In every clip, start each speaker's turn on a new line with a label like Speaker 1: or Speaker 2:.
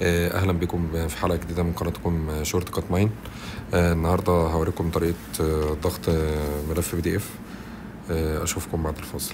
Speaker 1: اهلا بكم في حلقه جديده من قناتكم شورت كات ماين. النهارده هوريكم طريقه ضغط ملف بي دي اف. اشوفكم بعد الفاصل.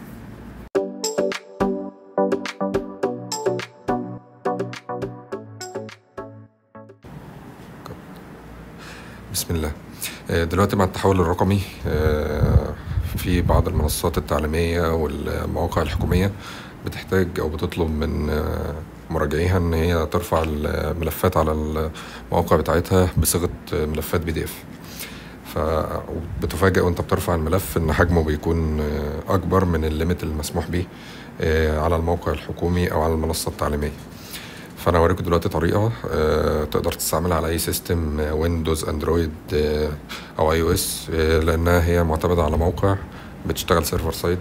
Speaker 1: بسم الله. دلوقتي مع التحول الرقمي في بعض المنصات التعليميه والمواقع الحكوميه بتحتاج او بتطلب من مراجعيها ان هي ترفع الملفات على المواقع بتاعتها بصيغه ملفات بي دي اف. فبتفاجئ وانت بترفع الملف ان حجمه بيكون اكبر من الليميت المسموح به على الموقع الحكومي او على المنصه التعليميه. فانا هوريكم دلوقتي طريقه تقدر تستعملها على اي سيستم ويندوز اندرويد او اي او اس، لانها هي معتمده على موقع بتشتغل سيرفر سايد.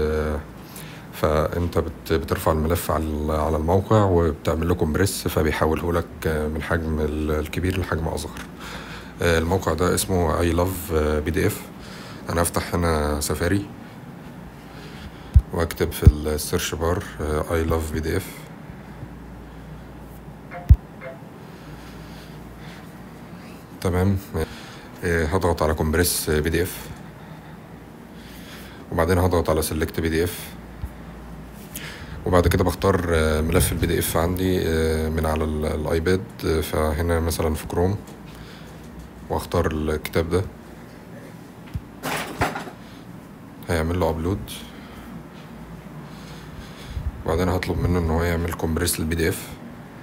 Speaker 1: فانت بترفع الملف على الموقع وبتعمل له كومبريس، فبيحوله لك من حجم الكبير لحجم اصغر. الموقع ده اسمه اي لاف بي دي اف. انا افتح هنا سفاري واكتب في السيرش بار اي لاف بي دي اف. تمام. هضغط على كومبريس بي دي اف، وبعدين هضغط على سيلكت بي دي اف، وبعد كده بختار ملف البي دي اف عندي من على الايباد. فهنا مثلا في كروم، واختار الكتاب ده، هيعمل له ابلود، وبعدين هطلب منه ان هو يعمل كومبريس للبي دي اف.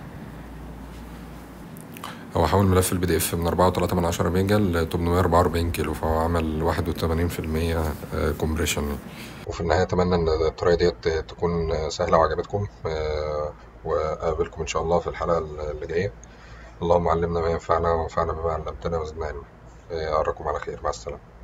Speaker 1: هو حول ملف البي دي اف من 4.3 ميجا ل 844 كيلو، فهو عمل 81% كومبريشن. وفي النهاية أتمنى إن الطريقة ديت تكون سهلة وعجبتكم، وأقابلكم إن شاء الله في الحلقة اللي جاية. اللهم علمنا ما ينفعنا وانفعنا بما علمتنا وزدنا علما. أراكم على خير، مع السلامة.